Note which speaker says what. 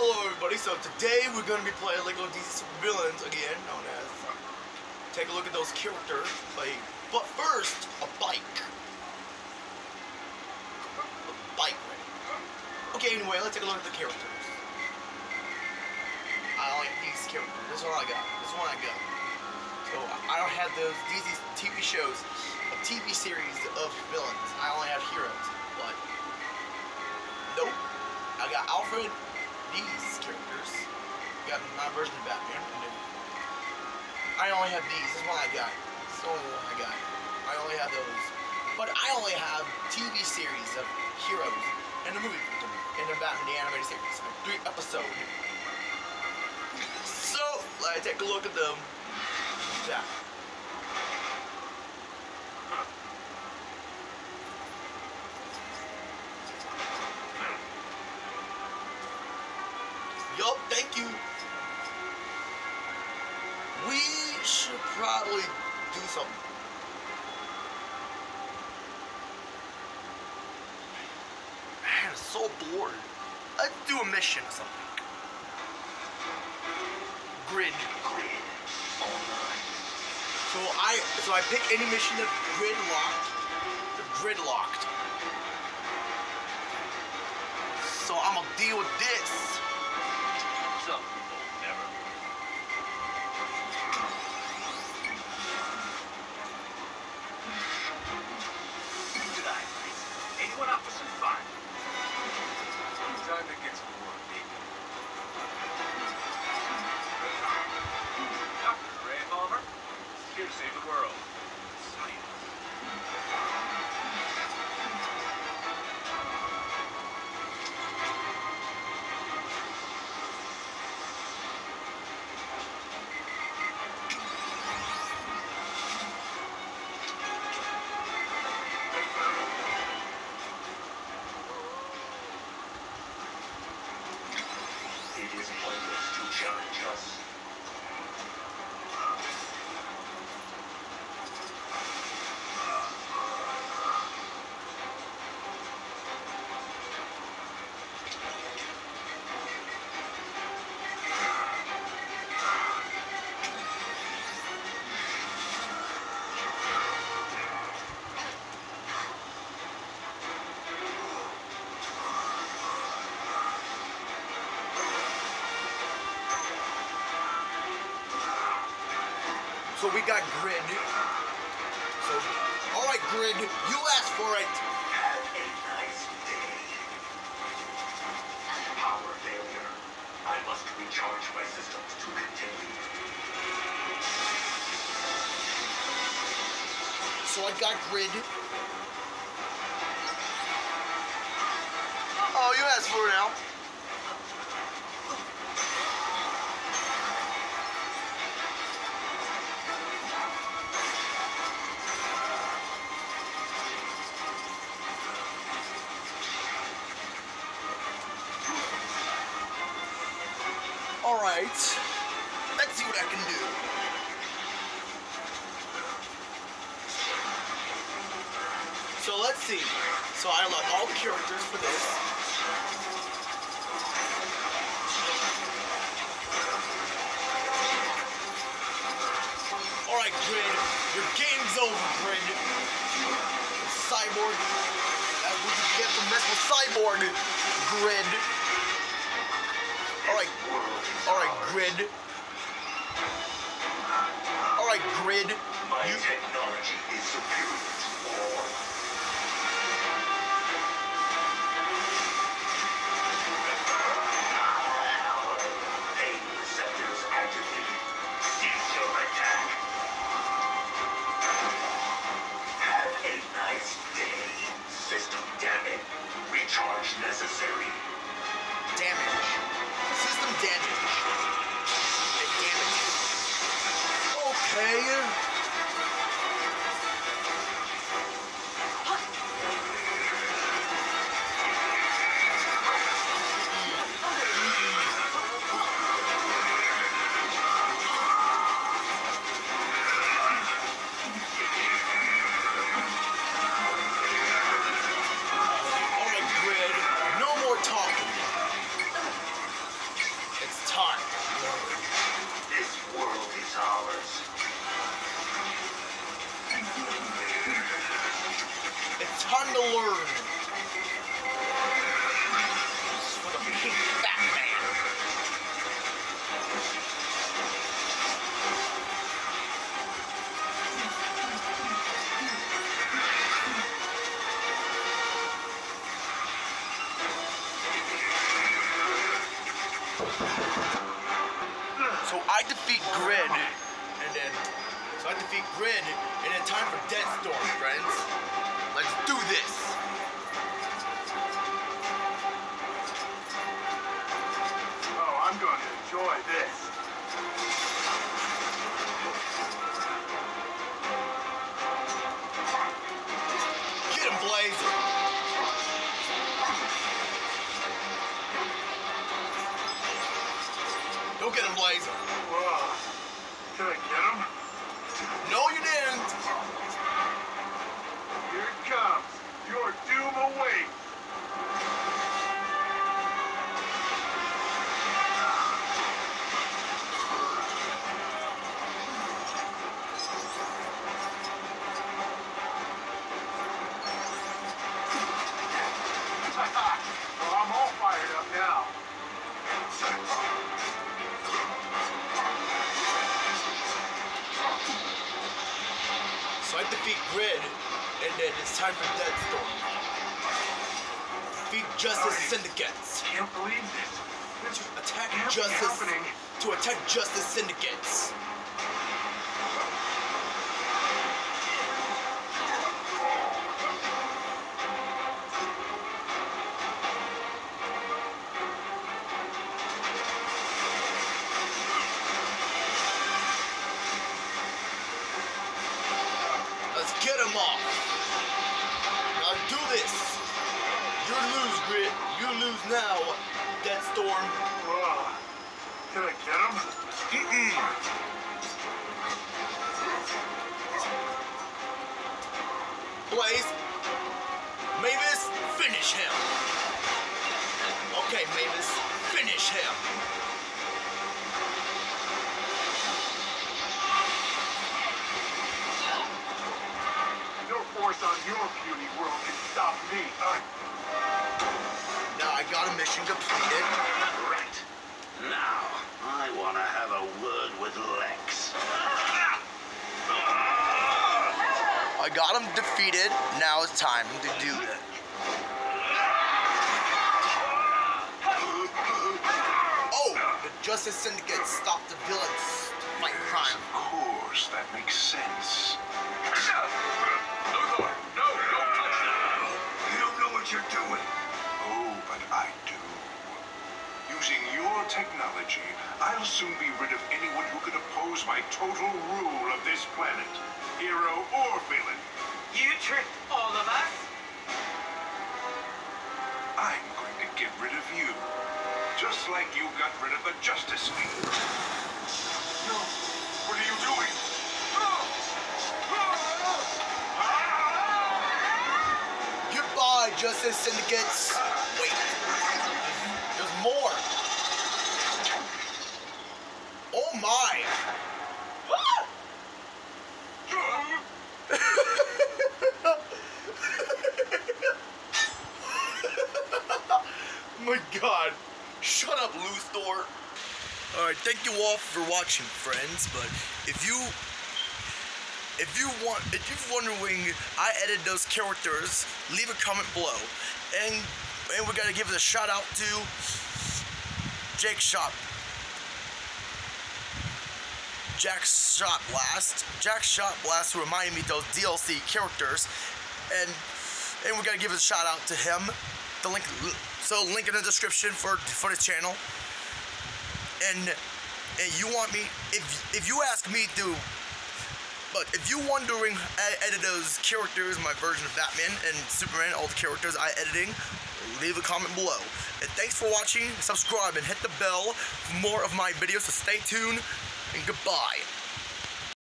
Speaker 1: Hello everybody, so today we're going to be playing Lego DC Super Villains again, known as take a look at those characters, but first, a bike. Okay, anyway, let's take a look at the characters. I like these characters, this is all I got, So, I don't have those DC TV shows, a TV series of villains, I only have heroes, but, nope, I got Alfred. These characters. Got my version of Batman. I only have these. This is what I got. This is the only one I got. I only have those. But I only have TV series of heroes and the movie in the Batman the Animated Series. 3 episodes. So let's take a look at them. Yeah. Yup, thank you. We should probably do something. Man, I'm so bored. Let's do a mission or something. Grid. So I pick any mission that's gridlocked. So I'm gonna deal with this.
Speaker 2: Some people never learn. Tonight, anyone up for some fun? It's time to get some work, baby. Dr. Ray Palmer, here to save the world. Science. It is pointless to challenge us.
Speaker 1: So we got Grid. So, alright Grid, you asked for it.
Speaker 2: Have a nice day. Power failure. I must recharge my systems to continue.
Speaker 1: So I got Grid. Oh, you asked for it now. Alright, let's see what I can do. So let's see. So I unlock all the characters for this. Alright, Grid, your game's over, Grid. Cyborg. That's what you get for messing with Cyborg, Grid. Alright, Grid. Alright, Grid.
Speaker 2: My technology is superior to all. Pain receptors activated. Cease your attack. Have a nice day. System damage. Recharge necessary.
Speaker 1: Damage. System damage. Okay. So I defeat Grid, and then time for Deathstorm, friends. Let's do this.
Speaker 2: Oh, I'm going to enjoy this.
Speaker 1: Get him, Blazer. Don't get him, Blazer.
Speaker 2: Whoa. Did I get him?
Speaker 1: No, you didn't.
Speaker 2: Here it comes. Your doom awaits. Well, I'm all fired up now.
Speaker 1: So I defeat Grid, and then it's time for Deathstorm. Defeat Justice Syndicates.
Speaker 2: Can't believe this. This
Speaker 1: Attack
Speaker 2: can't be
Speaker 1: Justice.
Speaker 2: happening.
Speaker 1: To attack Justice Syndicates. Let's get him off. Now do this. You lose, Grid. You lose now, Deathstorm.
Speaker 2: Whoa. Did I get him?
Speaker 1: Blaze. Mavis, finish him. Okay, Mavis, finish him.
Speaker 2: No force on your puny world can stop me.
Speaker 1: Now I got a mission completed.
Speaker 3: Right. Now, I want to have a word with Lex.
Speaker 1: I got him defeated. Now it's time to do that. Oh, the Justice Syndicate stopped the villains to fight crime.
Speaker 3: Of course, that makes sense.
Speaker 2: Luthor, no, don't touch that.
Speaker 3: You don't know what you're doing. Oh, but I do. Using your technology, I'll soon be rid of anyone who could oppose my total rule of this planet. Hero or villain.
Speaker 2: You tricked all of us?
Speaker 3: I'm going to get rid of you. Just like you got rid of the Justice League.
Speaker 2: No. What are you doing?
Speaker 1: Goodbye, Justice Syndicates. Wait, there's more. Oh my. My God. Shut up, Luthor. Alright, thank you all for watching, friends. But if you're wondering, I edited those characters, leave a comment below. And we gotta give it a shout out to Jack Shot Blast, who reminded me of those DLC characters. And we gotta give a shout out to him. The link in the description for the channel. And you want me, if you ask me to, but if you're wondering, I edit those characters, my version of Batman and Superman, all the characters I editing, leave a comment below. And thanks for watching, subscribe and hit the bell for more of my videos, so stay tuned and goodbye.